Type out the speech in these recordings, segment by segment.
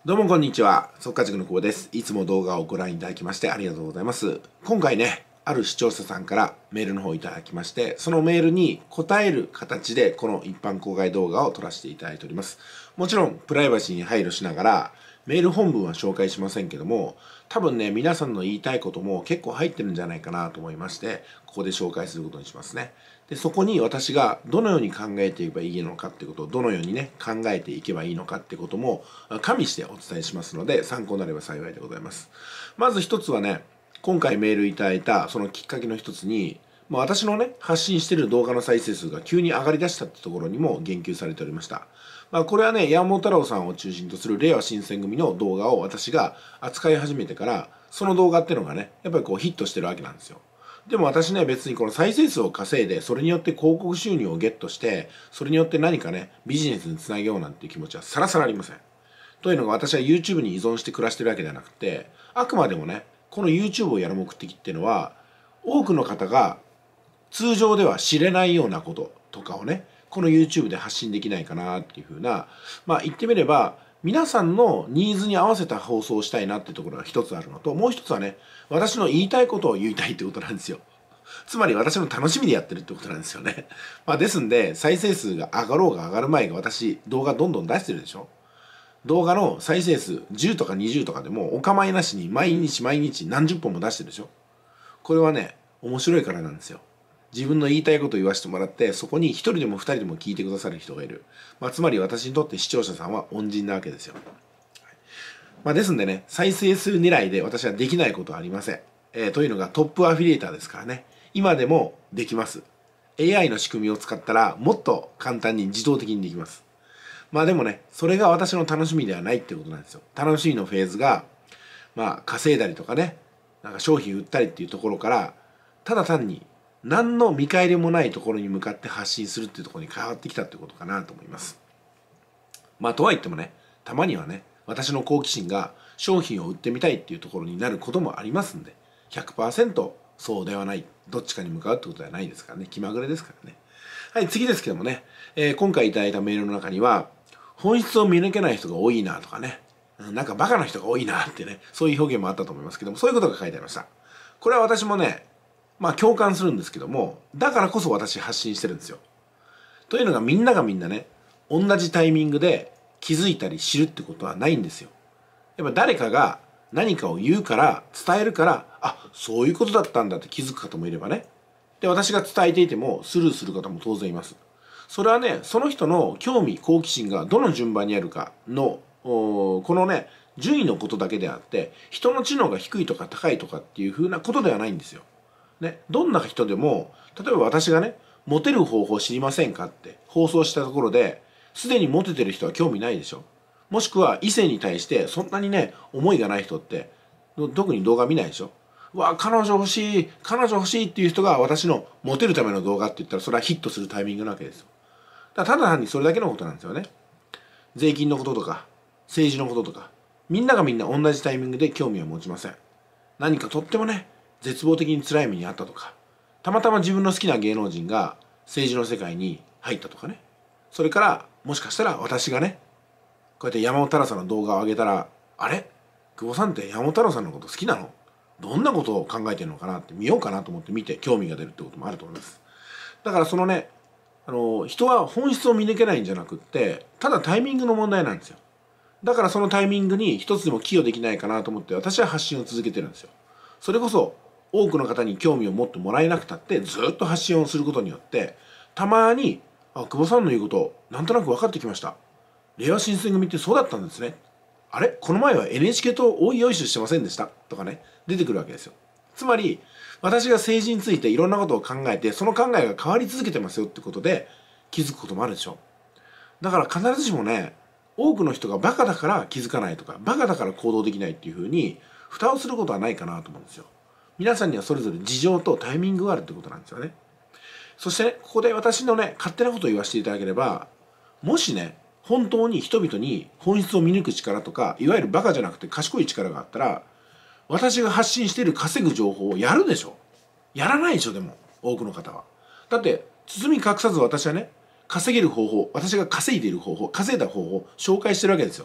どうもこんにちは。速稼塾の久保です。いつも動画をご覧いただきましてありがとうございます。今回ね、ある視聴者さんからメールの方をいただきまして、そのメールに答える形でこの一般公開動画を撮らせていただいております。もちろんプライバシーに配慮しながら、メール本文は紹介しませんけども、多分ね、皆さんの言いたいことも結構入ってるんじゃないかなと思いまして、ここで紹介することにしますね。で、そこに私がどのように考えていけばいいのかってことを、どのようにね、考えていけばいいのかってことも加味してお伝えしますので、参考になれば幸いでございます。まず一つはね、今回メールいただいたそのきっかけの一つに、私のね、発信している動画の再生数が急に上がりだしたってところにも言及されておりました。これはね、山本太郎さんを中心とする令和新選組の動画を私が扱い始めてから、その動画っていうのがね、やっぱりこうヒットしてるわけなんですよ。でも私ね、別にこの再生数を稼いで、それによって広告収入をゲットして、それによって何かね、ビジネスにつなげようなんていう気持ちはさらさらありません。というのが私は YouTube に依存して暮らしてるわけではなくて、あくまでもね、この YouTube をやる目的っていうのは、多くの方が通常では知れないようなこととかをね、この YouTube で発信できないかなっていうふうな、言ってみれば、皆さんのニーズに合わせた放送をしたいなっていうところが一つあるのと、もう一つはね、私の言いたいことを言いたいってことなんですよ。つまり私の楽しみでやってるってことなんですよね。ですんで、再生数が上がろうが上がる前が私、動画どんどん出してるでしょ。動画の再生数10とか20とかでもお構いなしに毎日毎日何十本も出してるでしょ。これはね、面白いからなんですよ。自分の言いたいことを言わせてもらって、そこに一人でも二人でも聞いてくださる人がいる。つまり私にとって視聴者さんは恩人なわけですよ。ですんでね、再生数狙いで私はできないことはありません。というのがトップアフィリエーターですからね。今でもできます。AI の仕組みを使ったらもっと簡単に自動的にできます。でもね、それが私の楽しみではないってことなんですよ。楽しみのフェーズが、稼いだりとかね、なんか商品売ったりっていうところから、ただ単に何の見返りもないところに向かって発信するっていうところに変わってきたってことかなと思います。とは言ってもね、たまにはね、私の好奇心が商品を売ってみたいっていうところになることもありますんで、100% そうではない、どっちかに向かうってことではないですからね、気まぐれですからね。はい、次ですけどもね、今回いただいたメールの中には、本質を見抜けない人が多いなとかね、なんかバカな人が多いなってね、そういう表現もあったと思いますけども、そういうことが書いてありました。これは私もね、共感するんですけども、だからこそ私発信してるんですよ。というのがみんながみんなね、同じタイミングで気づいたり知るってことはないんですよ。やっぱ誰かが何かを言うから伝えるから、あ、そういうことだったんだって気づく方もいればね。で、私が伝えていてもスルーする方も当然います。それはね、その人の興味、好奇心がどの順番にあるかの、このね、順位のことだけであって、人の知能が低いとか高いとかっていうふうなことではないんですよ。ね、どんな人でも、例えば私がね、モテる方法知りませんかって放送したところで、すでにモテてる人は興味ないでしょ。もしくは異性に対してそんなにね、思いがない人って、特に動画見ないでしょ。彼女欲しい、彼女欲しいっていう人が私のモテるための動画って言ったら、それはヒットするタイミングなわけですよ。ただ単にそれだけのことなんですよね。税金のこととか、政治のこととか、みんながみんな同じタイミングで興味を持ちません。何かとってもね、絶望的に辛い目にあったとか、たまたま自分の好きな芸能人が政治の世界に入ったとかね。それからもしかしたら私がね、こうやって山本太郎さんの動画を上げたら、あれ久保さんって山本太郎さんのこと好きなの？どんなことを考えてるのかなって見ようかなと思って見て興味が出るってこともあると思います。だからそのね、人は本質を見抜けないんじゃなくって、ただタイミングの問題なんですよ。だからそのタイミングに一つでも寄与できないかなと思って私は発信を続けてるんですよ。それこそ多くの方に興味を持ってもらえなくたってずっと発信をすることによって、たまに久保さんの言うことなんとなく分かってきました。令和新選組ってそうだったんですね。あれこの前は NHK と大井よいしょしてませんでしたとかね、出てくるわけですよ。つまり私が政治についていろんなことを考えて、その考えが変わり続けてますよってことで気づくこともあるでしょ。だから必ずしもね、多くの人がバカだから気づかないとか、バカだから行動できないっていうふうに蓋をすることはないかなと思うんですよ。皆さんにはそれぞれ事情とタイミングがあるってことなんですよね。そしてね、ここで私のね、勝手なことを言わせていただければ、もしね、本当に人々に本質を見抜く力とか、いわゆるバカじゃなくて賢い力があったら、私が発信している稼ぐ情報をやるでしょ。やらないでしょ、でも、多くの方は。だって、包み隠さず私はね、稼げる方法、私が稼いでいる方法、稼いだ方法を紹介してるわけですよ。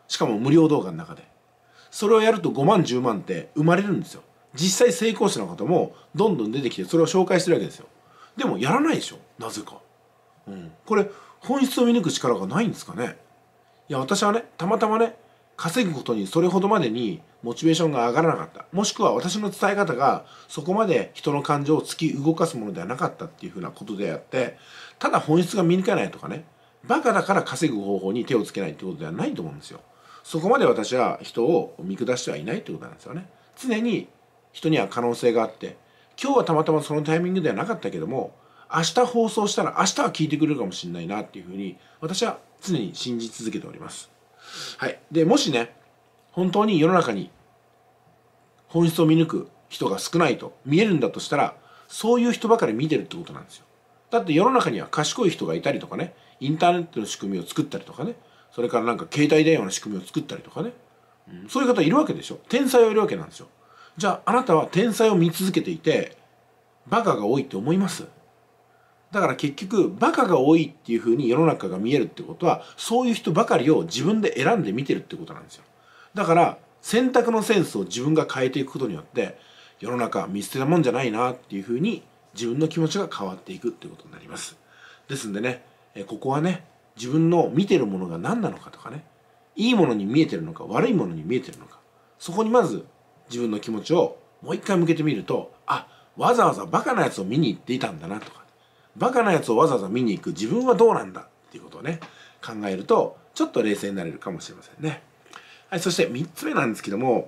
しかも無料動画の中で。それをやると5万10万って生まれるんですよ。実際成功者の方もどんどん出てきてそれを紹介してるわけですよ。でもやらないでしょ、なぜか。これ本質を見抜く力がないんですかね。いや、私はね、たまたまね、稼ぐことにそれほどまでにモチベーションが上がらなかった、もしくは私の伝え方がそこまで人の感情を突き動かすものではなかったっていうふうなことであって、ただ本質が見抜かないとかね、バカだから稼ぐ方法に手をつけないってことではないと思うんですよ。そこまで私は人を見下してはいないってことなんですよね。常に人には可能性があって、今日はたまたまそのタイミングではなかったけども、明日放送したら明日は聞いてくれるかもしれないなっていうふうに私は常に信じ続けております。はい。で、もしね、本当に世の中に本質を見抜く人が少ないと見えるんだとしたら、そういう人ばかり見てるってことなんですよ。だって世の中には賢い人がいたりとかね、インターネットの仕組みを作ったりとかね、それからなんか携帯電話の仕組みを作ったりとかね、そういう方いるわけでしょ。天才はいるわけなんですよ。じゃああなたは天才を見続けていてバカが多いって思います？だから結局バカが多いっていうふうに世の中が見えるってことは、そういう人ばかりを自分で選んで見てるってことなんですよ。だから選択のセンスを自分が変えていくことによって、世の中見捨てたもんじゃないなっていうふうに自分の気持ちが変わっていくっていうことになります。ですんでね、ここはね、自分の見てるものが何なのかとかね、いいものに見えてるのか悪いものに見えてるのか、そこにまず自分の気持ちをもう一回向けてみると、あ、わざわざバカなやつを見に行っていたんだなとか、バカなやつをわざわざ見に行く自分はどうなんだっていうことをね、考えるとちょっと冷静になれるかもしれませんね。はい、そして3つ目なんですけども、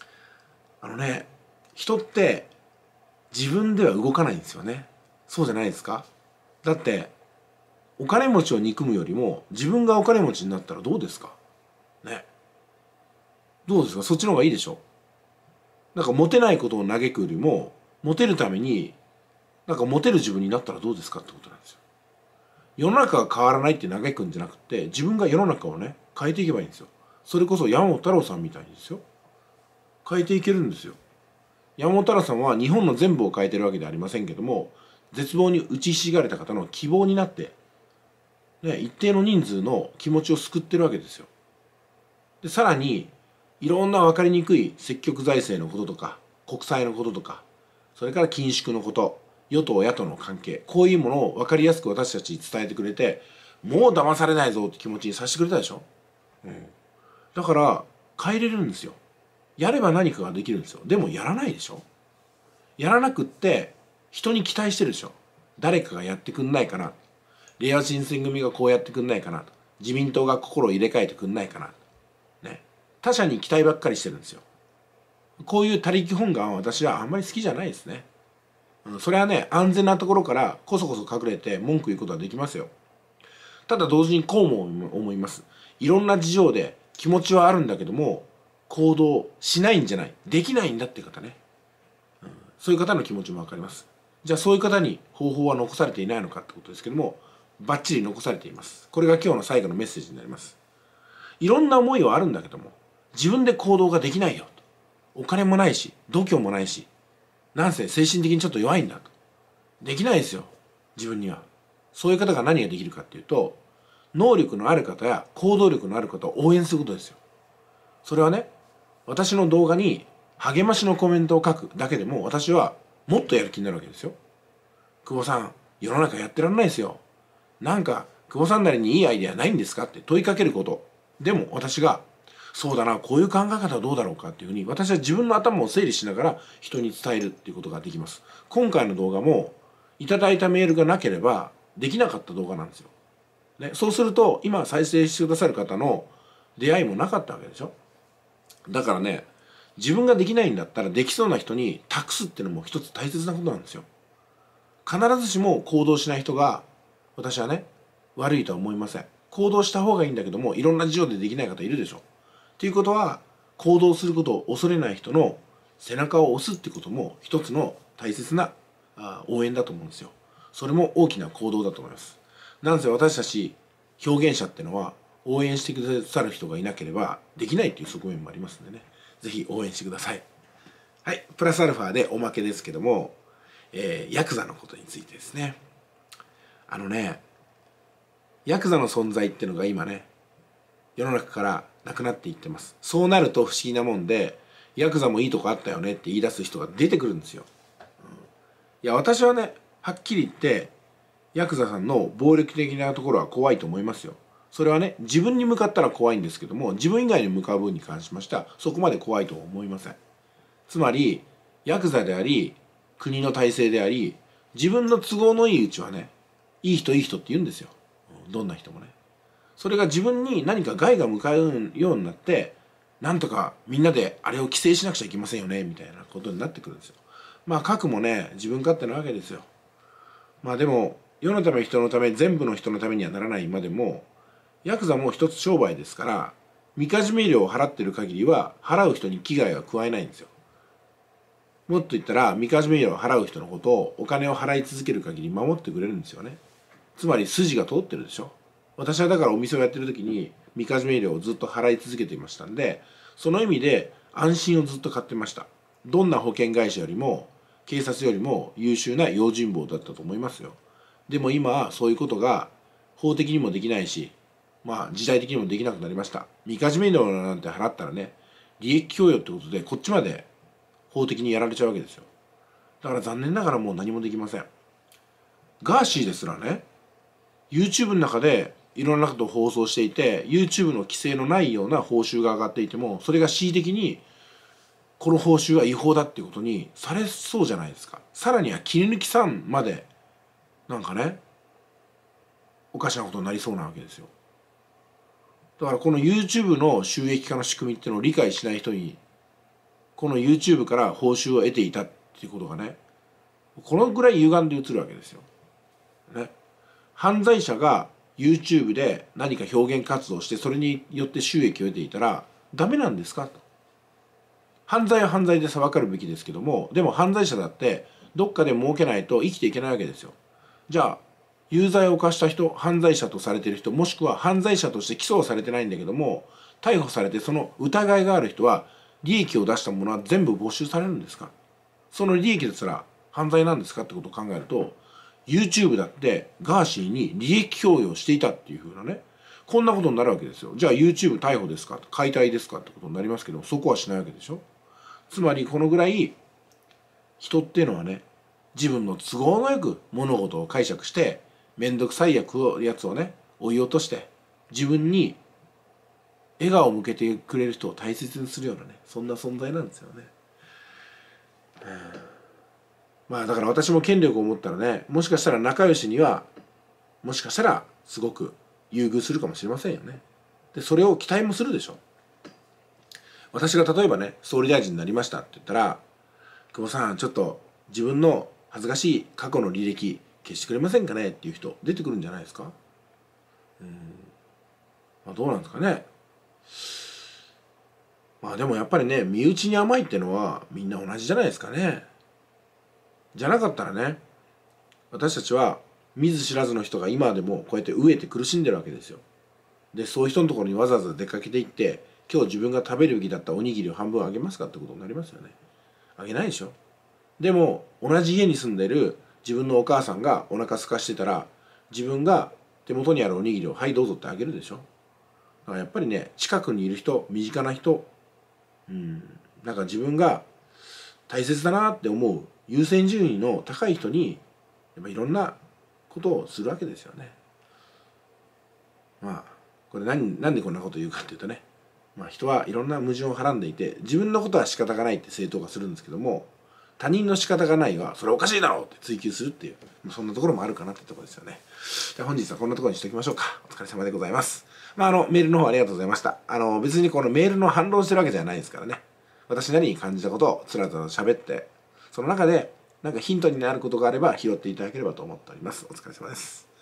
人って自分では動かないんですよね。そうじゃないですか。だってお金持ちを憎むよりも自分がお金持ちになったらどうですかね。どうですか、そっちの方がいいでしょ。なんかモテないことを嘆くよりも、モテるためになんかモテる自分になったらどうですかってことなんですよ。世の中が変わらないって嘆くんじゃなくて、自分が世の中をね変えていけばいいんですよ。それこそ山本太郎さんみたいにですよ、変えていけるんですよ。山本太郎さんは日本の全部を変えてるわけではありませんけども、絶望に打ちひしがれた方の希望になって、ね、一定の人数の気持ちを救ってるわけですよ。でさらにいろんな分かりにくい積極財政のこととか国債のこととか、それから緊縮のこと、与党野党の関係、こういうものを分かりやすく私たちに伝えてくれて、もう騙されないぞって気持ちにさせてくれたでしょ。だから変えれるんですよ。やれば何かができるんですよ。でもやらないでしょ。やらなくって人に期待してるでしょ。誰かがやってくんないかな、れいわ新選組がこうやってくんないかなと、自民党が心を入れ替えてくんないかな、ね、他者に期待ばっかりしてるんですよ。こういう他力本願は私はあんまり好きじゃないですね。それはね、安全なところからこそこそ隠れて文句言うことはできますよ。ただ同時にこうも思います。いろんな事情で気持ちはあるんだけども行動しないんじゃない、できないんだっていう方ね、そういう方の気持ちも分かります。じゃあそういう方に方法は残されていないのかってことですけども、バッチリ残されています。これが今日の最後のメッセージになります。いろんな思いはあるんだけども自分で行動ができないよと、お金もないし度胸もないし、なんせ精神的にちょっと弱いんだと、できないですよ自分には。そういう方が何ができるかっていうと、能力のある方や行動力のある方を応援することですよ。それはね、私の動画に励ましのコメントを書くだけでも私はもっとやる気になるわけですよ。久保さん、世の中やってらんないですよ。なんか久保さんなりにいいアイデアないんですかって問いかけること。でも私が、そうだな、こういう考え方はどうだろうかっていうふうに私は自分の頭を整理しながら人に伝えるっていうことができます。今回の動画もいただいたメールがなければできなかった動画なんですよ。ね、そうすると今再生してくださる方の出会いもなかったわけでしょ。だからね、自分ができないんだったらできそうな人に託すっていうのも一つ大切なことなんですよ。必ずしも行動しない人が私はね悪いとは思いません。行動した方がいいんだけどもいろんな事情でできない方いるでしょ。っていうことは、行動することを恐れない人の背中を押すってことも一つの大切な応援だと思うんですよ。それも大きな行動だと思います。なんせ私たち表現者っていうのは応援してくださる人がいなければできないっていう側面もありますんでね、ぜひ応援してください。はい、プラスアルファでおまけですけども、ヤクザのことについてですね。ヤクザの存在っていうのが今ね世の中からなくなっていってます。そうなると不思議なもんで、ヤクザもいいとこあったよねって言い出す人が出てくるんですよ。いや、私はね、はっきり言ってヤクザさんの暴力的なところは怖いと思いますよ。それはね、自分に向かったら怖いんですけども、自分以外に向かう分に関しましてはそこまで怖いとは思いません。つまりヤクザであり国の体制であり、自分の都合のいいうちはね、いい人いい人って言うんですよ。どんな人もね。それが自分に何か害が向かうようになって、なんとかみんなであれを規制しなくちゃいけませんよねみたいなことになってくるんですよ。まあ核もね、自分勝手なわけですよ。まあでも世のため人のため、全部の人のためにはならない今でも、ヤクザも一つ商売ですから、みかじめ料を払ってる限りは払う人に危害は加えないんですよ。もっと言ったら、みかじめ料を払う人のことをお金を払い続ける限り守ってくれるんですよね。つまり筋が通ってるでしょ。私はだからお店をやってる時にみかじめ料をずっと払い続けていましたんで、その意味で安心をずっと買ってました。どんな保険会社よりも警察よりも優秀な用心棒だったと思いますよ。でも今はそういうことが法的にもできないし、まあ時代的にもできなくなりました。みかじめ料なんて払ったらね、利益供与ってことでこっちまで法的にやられちゃうわけですよ。だから残念ながらもう何もできません。ガーシーですらね、YouTube の中でいろんなことを放送していて、 YouTube の規制のないような報酬が上がっていても、それが恣意的にこの報酬は違法だっていうことにされそうじゃないですか。さらには切り抜きさんまでなんかね、おかしなことになりそうなわけですよ。だからこの YouTube の収益化の仕組みっていうのを理解しない人に、この YouTube から報酬を得ていたっていうことがね、このぐらい歪んで映るわけですよ。ね。犯罪者が YouTube で何か表現活動して、それによって収益を得ていたらダメなんですかと。犯罪は犯罪で裁かるべきですけども、でも犯罪者だってどっかで儲けないと生きていけないわけですよ。じゃあ有罪を犯した人、犯罪者とされている人、もしくは犯罪者として起訴はされてないんだけども逮捕されてその疑いがある人は、利益を出したものは全部没収されるんですか。その利益ですら犯罪なんですかってことを考えると、 YouTube だってガーシーに利益供与をしていたっていうふうなね、こんなことになるわけですよ。じゃあ YouTube 逮捕ですか、解体ですかってことになりますけど、そこはしないわけでしょ。つまりこのぐらい人っていうのはね、自分の都合のよく物事を解釈して、面倒くさいやつをね追い落として、自分に笑顔を向けてくれる人を大切にするようなね、そんな存在なんですよね。まあだから私も権力を持ったらね、もしかしたら仲良しにはもしかしたらすごく優遇するかもしれませんよね。でそれを期待もするでしょ。私が例えばね総理大臣になりましたって言ったら、久保さんちょっと自分の恥ずかしい過去の履歴消してくれませんかねっていう人出てくるんじゃないですか。まあどうなんですかね。まあでもやっぱりね、身内に甘いってのはみんな同じじゃないですかね。じゃなかったらね、私たちは見ず知らずの人が今でもこうやって飢えて苦しんでるわけですよ。でそういう人のところにわざわざ出かけていって、今日自分が食べるべきだったおにぎりを半分あげますかってことになりますよね。あげないでしょ。でも同じ家に住んでる自分のお母さんがお腹空かしてたら、自分が手元にあるおにぎりをはいどうぞってあげるでしょ。だからやっぱりね、近くにいる人、身近な人、なんか自分が大切だなって思う優先順位の高い人にやっぱいろんなことをするわけですよね。まあこれなんでこんなこと言うかっていうとね、まあ、人はいろんな矛盾をはらんでいて、自分のことは仕方がないって正当化するんですけども、他人の仕方がないはそれおかしいだろうって追求するっていう、そんなところもあるかなってところですよね。じゃあ本日はこんなところにしておきましょうか。お疲れ様でございます。まあメールの方ありがとうございました。別にこのメールの反論してるわけじゃないですからね。私なりに感じたことをつらつら喋って、その中でなんかヒントになることがあれば拾っていただければと思っております。お疲れ様です。